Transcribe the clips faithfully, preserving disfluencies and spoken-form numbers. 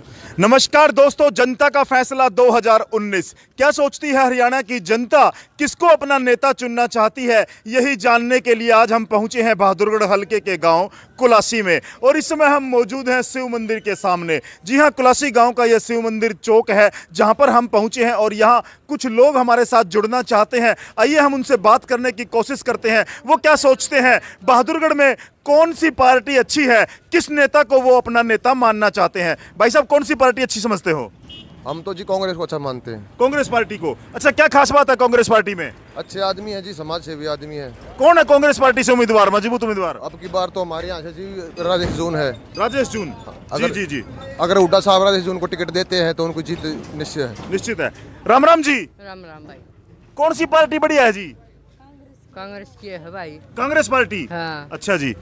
नमस्कार दोस्तों, जनता का फैसला दो हज़ार उन्नीस। क्या सोचती है हरियाणा की जनता, किसको अपना नेता चुनना चाहती है, यही जानने के लिए आज हम पहुंचे हैं बहादुरगढ़ हलके के गांव कुलासी में। और इस समय हम मौजूद हैं शिव मंदिर के सामने। जी हां, कुलासी गांव का यह शिव मंदिर चौक है जहां पर हम पहुंचे हैं और यहां कुछ लोग हमारे साथ जुड़ना चाहते हैं। आइए हम उनसे बात करने की कोशिश करते हैं, वो क्या सोचते हैं, बहादुरगढ़ में कौन सी पार्टी अच्छी है, किस नेता को वो अपना नेता मानना चाहते हैं। भाई साहब, कौन सी पार्टी अच्छी समझते हो? हम तो जी कांग्रेस को अच्छा मानते हैं। कांग्रेस पार्टी को? अच्छा, क्या खास बात है कांग्रेस पार्टी में? अच्छे आदमी है जी, समाज सेवी आदमी है। कौन है कांग्रेस पार्टी से उम्मीदवार, मजबूत उम्मीदवार? अब की बार तो हमारे यहाँ से जी राजेश जून है। राजेश जून? अगर, जी जी जी। अगर हुड्डा साहब राजेश जून को टिकट देते हैं तो उनको जीत निश्चित है। निश्चित है। राम राम जी। राम राम भाई। कौन सी पार्टी बढ़िया है जी? कांग्रेस की है भाई। कांग्रेस पार्टी? हाँ। अच्छा जी,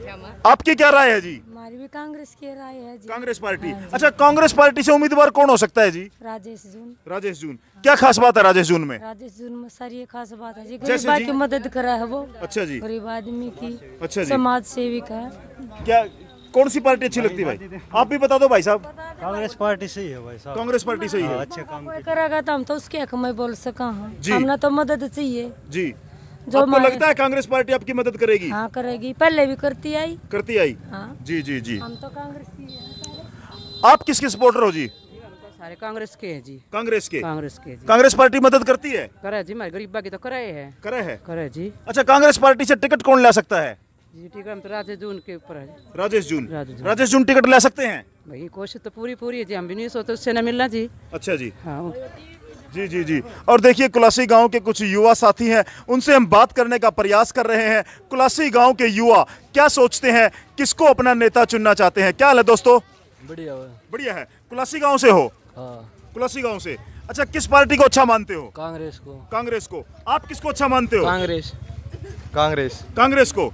आपकी क्या राय है जी? हमारी भी कांग्रेस की राय है जी। कांग्रेस पार्टी? हाँ, अच्छा, कांग्रेस पार्टी से उम्मीदवार कौन हो सकता है जी? राजेश जून। राजेश जून? क्या खास बात है राजेश जून में? राजेश जून में सारी ये खास बात है जी, जैसे गरीब जी? की मदद करा है वो। अच्छा जी। गरीब आदमी की। अच्छा जी। समाज सेविका है। क्या कौन सी पार्टी अच्छी लगती है भाई? आप भी बता दो भाई साहब। कांग्रेस पार्टी सही है भाई साहब। कांग्रेस पार्टी सही है? अच्छे काम कोई करेगा तो हम तो उसके हक में बोल सका हैं। जी। हमने तो मदद चाहिए जी। जो आपको हमारे- लगता है कांग्रेस पार्टी आपकी मदद करेगी? हाँ करेगी, पहले भी करती आई। करती आई? हाँ। जी जी जी। हम तो कांग्रेस की है। आप किसके सपोर्टर हो जी? सारे कांग्रेस के हैं जी। कांग्रेस के? कांग्रेस के जी। कांग्रेस पार्टी मदद करती है? करे जी, हमारे गरीबा की तो करे है। करे है? करे जी। अच्छा, कांग्रेस पार्टी से टिकट कौन ला सकता है? जी ठीक है, हम तो राजेश जून के ऊपर है। राजेश जून? राजेश जून। राजेश जून टिकट ले सकते हैं? भाई कोशिश तो पूरी पूरी है जी, हम भी नहीं सोचते उससे न मिलना जी। अच्छा जी। हाँ। जी जी जी। और देखिए, कुलासी गांव के कुछ युवा साथी हैं, उनसे हम बात करने का प्रयास कर रहे हैं। कुलासी गांव के युवा क्या सोचते हैं, किसको अपना नेता चुनना चाहते हैं? क्या हाल है दोस्तों? बढ़िया है। बढ़िया है। कुलासी गांव से हो? हाँ। कुलासी गांव से। अच्छा, किस पार्टी को अच्छा मानते हो? कांग्रेस को। कांग्रेस को? आप किसको अच्छा मानते हो? कांग्रेस। कांग्रेस। कांग्रेस को?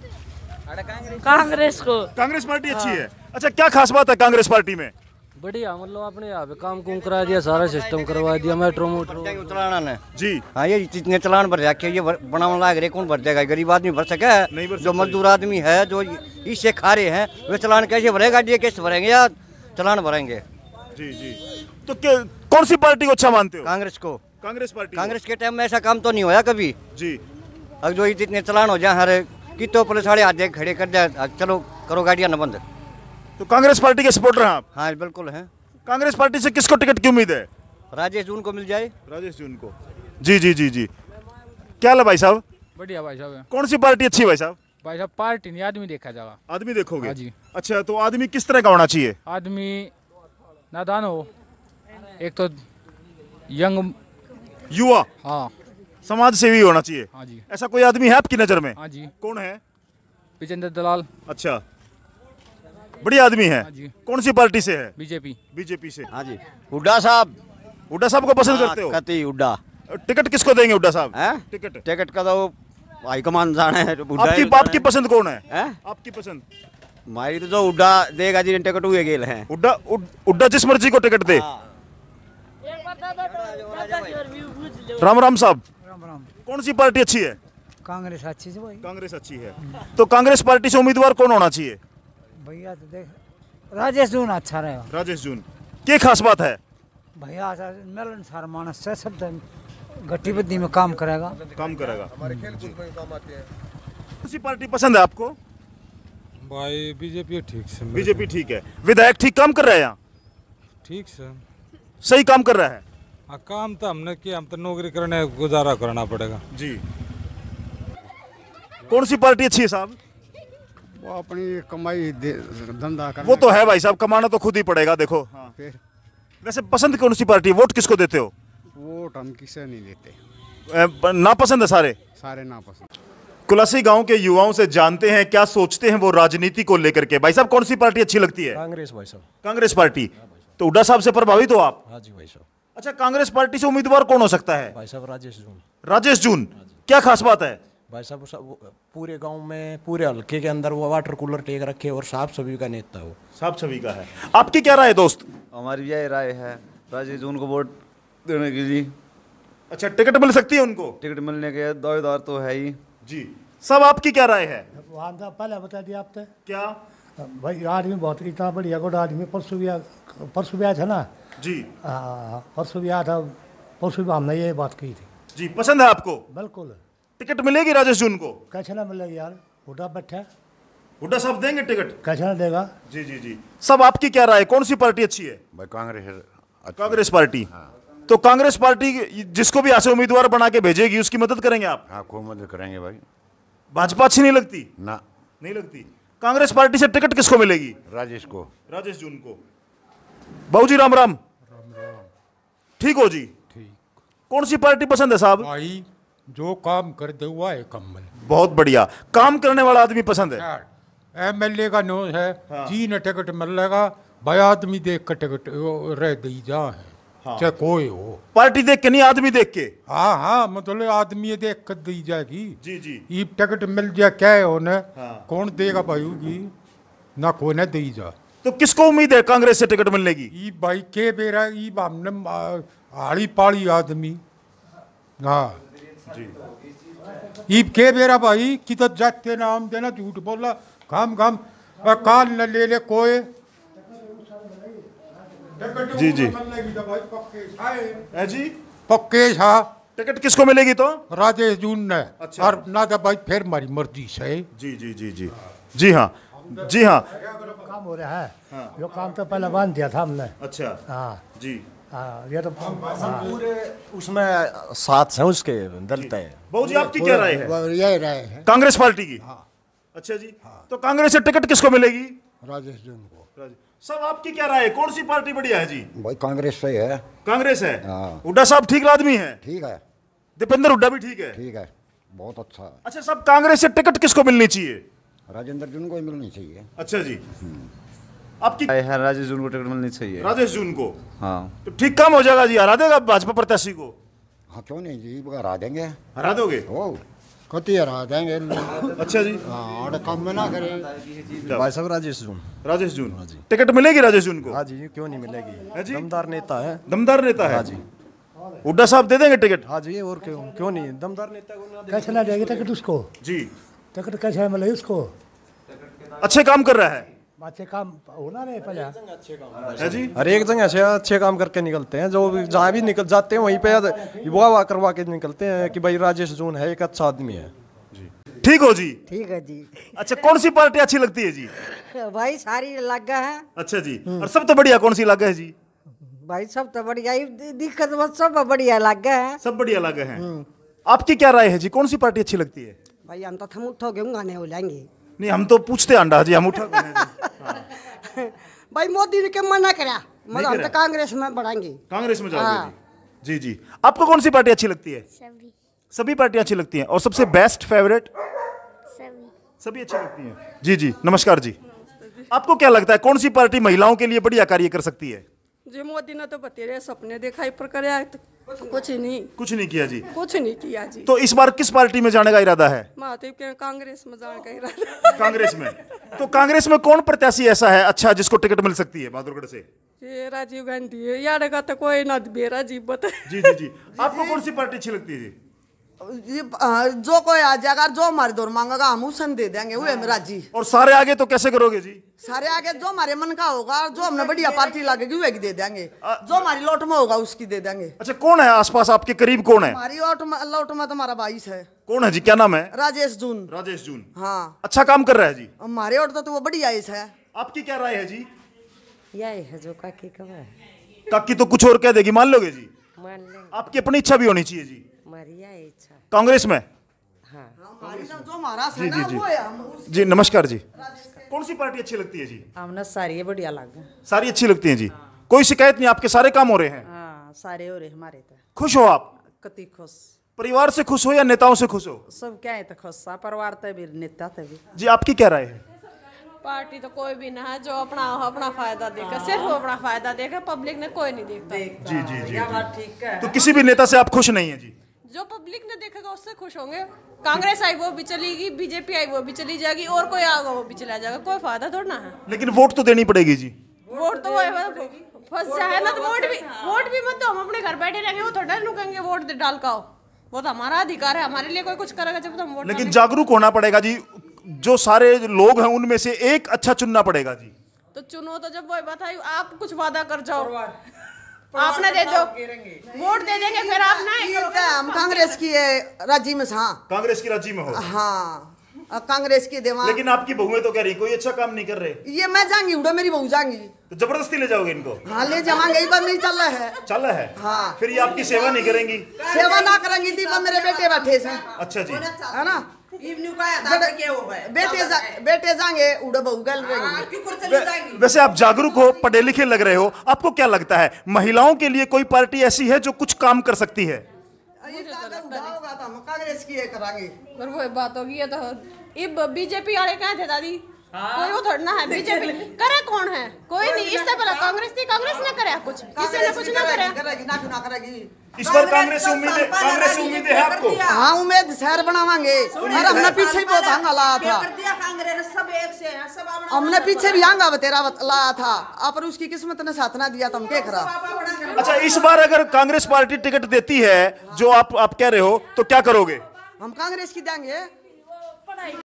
कांग्रेस को। कांग्रेस पार्टी अच्छी है। अच्छा, क्या खास बात है कांग्रेस पार्टी में? बढ़िया, मतलब अपने यहाँ पे काम कुम करा दिया, सारा सिस्टम करवा दिया, मेट्रो मोट्रो चलाना ने जी। हाँ, ये जितने चलान भर जाके ये बनाने लाग रहे, कौन भर जाएगा? गरीब आदमी भर सके? नहीं भर जो सकता मजदूर आदमी है, जो इससे खा रहे हैं, वे चलान कैसे भरेगा? डी कैसे भरेंगे या चलान भरेंगे? जी जी। तो क्या, कौन सी पार्टी को अच्छा मानते हो? कांग्रेस को। कांग्रेस पार्टी? कांग्रेस के टाइम में ऐसा काम तो नहीं होया कभी जी। अब जो जितने चलान हो जाए, हर कितो पुलिस वाले हाथ देख खड़े कर जाए, चलो करो गाड़ियाँ न बंद। तो कांग्रेस पार्टी के सपोर्टर हैं आप? हाँ बिल्कुल है। कांग्रेस पार्टी से किसको टिकट की उम्मीद है? राजेश जून को मिल जाए। राजेश जून को? जी जी जी जी। क्या हाल है भाई साहब? बढ़िया भाई साहब। कौन सी पार्टी अच्छी है भाई साहब? भाई साहब पार्टी नहीं, आदमी देखा जाएगा। आदमी देखोगे? हाँ जी। अच्छा, तो आदमी किस तरह का होना चाहिए? आदमी नादान हो, एक तो यंग, युवा, हाँ समाज सेवी होना चाहिए। हाँ जी। ऐसा कोई आदमी है आपकी नजर में? हाँ जी। कौन है? विजेंद्र दलाल। अच्छा, बढ़िया आदमी है। हाँ जी। कौन सी पार्टी से है? बीजेपी। बीजेपी से? हाँ जी। हुड्डा साहब। हुड्डा साहब को पसंद करते हो? कति हुड्डा। टिकट किसको देंगे हुड्डा साहब? हैं? टिकट? टिकट का तो हाईकमान जाने है। आपकी आपकी पसंद कौन है? हैं? आपकी पसंद? हमारी तो जो हुड्डा देगा जी, टिकट हुए गेल हैं। हुड्डा हुड्डा जिस मर्जी को टिकट दे। राम राम साहब। राम राम। कौन सी पार्टी अच्छी है? कांग्रेस अच्छी है भाई। कांग्रेस अच्छी है। तो कांग्रेस पार्टी से उम्मीदवार कौन होना चाहिए? भैया तो देख, राजेश जून अच्छा रहेगा। राजेश जून? क्या खास बात है? भैया मिलनसार मानस से सब गट्टी बद्दी में काम करेगा। काम करेगा। हमारे खेल कूद में काम आते हैं। कौन सी पार्टी पसंद है आपको? भाई बीजेपी ठीक से। बीजेपी ठीक है। विधायक ठीक काम कर रहे हैं यहाँ? ठीक से। सही काम कर रहा है? हाँ, काम तो हमने किया, हम तो नौकरी करने गुजारा करना पड़ेगा जी। कौन सी पार्टी अच्छी है साहब? वो अपनी कमाई धंधा कर। वो तो है भाई साहब, कमाना तो खुद ही पड़ेगा। देखो हाँ। फिर वैसे पसंद कौन सी पार्टी? वोट किसको देते हो? वोट हम किसे नहीं देते, ए, ना पसंद है सारे? सारे ना पसंद। कुलासी गांव के युवाओं से जानते हैं क्या सोचते हैं वो राजनीति को लेकर के। भाई साहब, कौन सी पार्टी अच्छी लगती है? कांग्रेस भाई साहब। कांग्रेस पार्टी? तो हुड्डा साहब से प्रभावित हो आप? हाँ जी भाई साहब। अच्छा, कांग्रेस पार्टी से उम्मीदवार कौन हो सकता है? भाई साहब राजेश जून। राजेश जून? क्या खास बात है? भाई साहब सब पूरे गांव में, पूरे हल्के के अंदर वो वाटर कूलर टेक रखे और साफ सभी का नेता हो। साफ छवि का है। आपकी क्या राय है दोस्त? हमारी यही राय है, राजेश जून को वोट देने के लिए। अच्छा, टिकट मिल सकती है उनको? टिकट मिलने के दावेदार तो है ही जी। सब आपकी क्या राय है? पहले बता दिया आपने क्या? भाई आदमी बहुत इतना बढ़िया गुड आदमी। परसों भी आ- परसों भी आया था ना जी हाँ, परसों भी आया था। परसों भी हमने ये बात की थी। जी, पसंद है आपको? बिल्कुल। टिकट मिलेगी राजेश जून को? कैसे ना मिलेगी यार, हुड्डा बैठा हुड्डा साहब देंगे टिकट? कैसे ना देगा। जी जी जी। सब आपकी क्या राय है, कौन सी पार्टी अच्छी है? भाई कांग्रेस कांग्रेस पार्टी। तो कांग्रेस पार्टी जिसको भी ऐसे उम्मीदवार बना के भेजेगी उसकी मदद करेंगे आप? हाँ खूब मदद करेंगे भाई। भाजपा अच्छी नहीं लगती? ना नहीं लगती। कांग्रेस पार्टी से टिकट किसको मिलेगी? राजेश को। राजेश जून को। बाबू जी राम राम। ठीक हो जी? ठीक। कौन सी पार्टी पसंद है साहब? भाई जो काम कर दे हुआ है कम्मल। बहुत बढ़िया, काम करने वाला आदमी पसंद है। एमएलए का नो है जी ने टिकट मिलेगा भाई, आदमी देख कर टिकट वो रह दी जा है हाँ। चाहे कोई हो। पार्टी देख के नहीं, आदमी देख के। हाँ हाँ मतलब आदमी देख कर दी जाएगी। जी जी। ये टिकट मिल जाए क्या है उन्हें हाँ। कौन देगा भाई होगी ना कोई ना दी जा। तो किसको उम्मीद है कांग्रेस से टिकट मिलने की? ये भाई के बेरा ये हमने आड़ी पाड़ी आदमी। हाँ जी। ये के बेरा भाई किधर जाते नाम देना झूठ बोला काम काम काल न ले ले कोई। जी जी। है जी पक्के छा टिकट किसको मिलेगी तो? राजेश जून ने। अच्छा। और ना तो भाई फिर हमारी मर्जी से। जी जी जी जी जी हाँ जी हाँ। काम हो रहा है हाँ। जो काम तो पहले बांध दिया था हमने। अच्छा हाँ जी हाँ ये तो पूरे उसमें साथ हैं उसके दलते हैं। बहू जी आपकी क्या राय है? यही राय है कांग्रेस पार्टी की? अच्छा जी। तो कांग्रेस से टिकट किसको मिलेगी? राजेश जून को। सब आपकी क्या राय है, कौन सी पार्टी बढ़िया है जी? भाई कांग्रेस से है। कांग्रेस है। हाँ। हुड्डा साहब ठीक आदमी है? ठीक है। दीपेंद्र हुड्डा भी ठीक है? ठीक है बहुत अच्छा है। अच्छा, सब कांग्रेस से टिकट किसको मिलनी चाहिए? राजेंद्र जून को ही मिलनी चाहिए। अच्छा जी। आपकी है राजेश जून को टिकट मिलनी चाहिए। राजेश जून को? हाँ। तो ठीक काम हो जाएगा जी, हरा देगा भाजपा प्रत्याशी को? हाँ क्यों नहीं जी, हरा देंगे। हरा दोगे? ओ कति हरा देंगे। अच्छा जी। हाँ और काम में ना करे। भाई साहब राजेश जून। राजेश जून टिकट मिलेगी राजेश जून को? हाँ जी क्यों नहीं मिलेगी, है जी? दमदार नेता है। दमदार नेता है? हाँ जी। हुड्डा साहब दे देंगे टिकट? हाँ जी और क्यों क्यों नहीं, दमदार नेता को कैसे ना देगी टिकट उसको? जी। टिकट कैसे मिलेगी उसको? अच्छे काम कर रहा है। अच्छे काम होना नहीं पहले। है जी। हर एक जगह से अच्छे काम करके निकलते हैं, जो भी जहाँ भी निकल जाते हैं वहीं पे वाह करवा के निकलते हैं कि भाई राजेश जून है एक अच्छा आदमी है। ठीक हो जी? ठीक है जी। अच्छा, कौन सी पार्टी अच्छी लगती है जी? भाई सारी लगा है। अच्छा जी। और सब तो बढ़िया कौन सी लगा है जी? भाई सब तो बढ़िया ही दिक्कत बस सब बढ़िया लगा है। सब बढ़िया लगा है। आपकी क्या राय है जी, कौन सी पार्टी अच्छी लगती है? भाई हम तो हम उठो गेहूँ गाने हो जाएंगे। नहीं, हम तो पूछते अंडा जी, हम उठा भाई मोदी ने क्या मना करा, मतलब हम तो कांग्रेस में बढ़ाएंगे। कांग्रेस में जाओगे जी? जी जी। आपको कौन सी पार्टी अच्छी लगती है? सभी। सभी पार्टी अच्छी लगती हैं। और सबसे बेस्ट फेवरेट? सभी। सभी अच्छी लगती हैं। जी जी नमस्कार जी। आपको क्या लगता है कौन सी पार्टी महिलाओं के लिए बढ़िया कार्य कर सकती है? जी मोदी ने तो बतेरे सपने दिखाई पर कराया तो कुछ नहीं कुछ नहीं किया जी। कुछ नहीं किया जी। तो इस बार किस पार्टी में जाने का इरादा है? महादेव के कांग्रेस में जाने का इरादा। कांग्रेस में? तो कांग्रेस में कौन प्रत्याशी ऐसा है अच्छा जिसको टिकट मिल सकती है बहादुरगढ़ से? ये राजीव गांधी है यार का तो कोई ना बेरा जी बता। जी जी जी। आपको कौन सी पार्टी अच्छी लगती है जी? जी जो कोई आ जाएगा जो हमारे दौर मांगेगा हम उसन दे देंगे वो है मेरा जी। और सारे आगे तो कैसे करोगे जी? सारे आगे जो हमारे मन का होगा, जो हमने बढ़िया पार्टी लगेगी वही दे देंगे, जो हमारी लौट में होगा उसकी दे देंगे। अच्छा, कौन है आसपास आपके करीब, कौन है? हमारी लौट में लौट में तो हमारा बाईस है। कौन है जी, क्या नाम है? राजेश जून। राजेश जून। हाँ अच्छा काम कर रहा है जी। हमारे और तो, तो वो बढ़िया है। आपकी क्या राय है जी? यही है जो काकी का है। काकी तो कुछ और कह देगी, मान लोगे जी? मान लेंगे। आपकी अपनी इच्छा भी होनी चाहिए जी। हमारी यही इच्छा। कांग्रेस में? हाँ। जो हमारा जी जी जी वो है हम जी नमस्कार जी। कौन सी पार्टी अच्छी लगती है जी? हमने सारी बढ़िया लगा। सारी अच्छी लगती हैं जी। कोई शिकायत नहीं, आपके सारे काम हो रहे हैं? हाँ सारे हो रहे हमारे तो। खुश हो आप? कति खुश। परिवार से खुश हो या नेताओं से खुश हो? सब क्या है तो खुश, परिवार तो भी नेता तो भी। जी आपकी क्या राय है? पार्टी तो कोई भी ना है जो अपना अपना फायदा देगा, सिर्फ अपना फायदा देगा, पब्लिक ने कोई नहीं देखता। जी जी जी, जी। ठीक है। तो किसी भी नेता से आप खुश नहीं है जी? जो पब्लिक ने देखेगा उससे खुश होंगे। कांग्रेस आई वो भी चलेगी, बीजेपी आई वो भी चली जाएगी, और कोई आएगा वो भी चला जाएगा, कोई फायदा थोड़ा ना है। लेकिन वोट तो देनी पड़ेगी जी। वोट तो फंस जाए ना तो वोट भी वोट भी मत दो, हम अपने घर बैठे रहेंगे, वो थोड़ा रुकेंगे वोट डाल का हो। वो तो हमारा अधिकार है, हमारे लिए कोई कुछ करेगा जब तो हम वोट। लेकिन जागरूक होना पड़ेगा जी। जो सारे लोग हैं उनमें से एक अच्छा चुनना पड़ेगा जी। तो चुनो तो जब वो बताई आप कुछ वादा कर जाओ, आपने दे दो वोट दे देंगे फिर आप ना। हम कांग्रेस की राज्य में, हाँ कांग्रेस की राज्य में हो, हाँ कांग्रेस की देवा। लेकिन आपकी बहुएं तो कह रही कोई अच्छा काम नहीं कर रहे। ये मैं जाऊंगी उड़ा, मेरी बहू जाऊंगी तो जबरदस्ती ले जाओगे इनको? हाँ ले जावांगे, बार नहीं चल रहा है। चल रहा है हाँ। फिर ये आपकी सेवा नहीं करेंगी? सेवा ना करेंगी थी, मेरे बेटे बैठे से। अच्छा जी, है ना, बेटे जा, बेटे जाएंगे उड़ा बहू गल रहेंगे। वैसे आप जागरूक हो, पढ़े लिखे लग रहे हो, आपको क्या लगता है महिलाओं के लिए कोई पार्टी ऐसी है जो कुछ काम कर सकती है? होगा तो हम कांग्रेस की करांगे। पर वो बात होगी है तो अब बीजेपी वाले कहे थे दादी, कोई वो थोड़ा ना है बीजेपी करे, कौन है? कोई नहीं। इससे पहले कांग्रेस थी, कांग्रेस ने करे कुछ, किसी ने कुछ ना करे। करेगी ना क्यों ना करेगी? इस बार कांग्रेस से उम्मीद है, कांग्रेस से उम्मीद है आपको? हाँ उम्मीद शहर बनावांगे, और हमने पीछे भी बहुत हंगा लाया था, हमने पीछे भी हंगा तेरा लाया था, पर उसकी किस्मत ने साथ ना दिया, तुम देख रहा। अच्छा, इस बार अगर कांग्रेस पार्टी टिकट देती है जो आप आप कह रहे हो तो क्या करोगे? हम कांग्रेस की देंगे।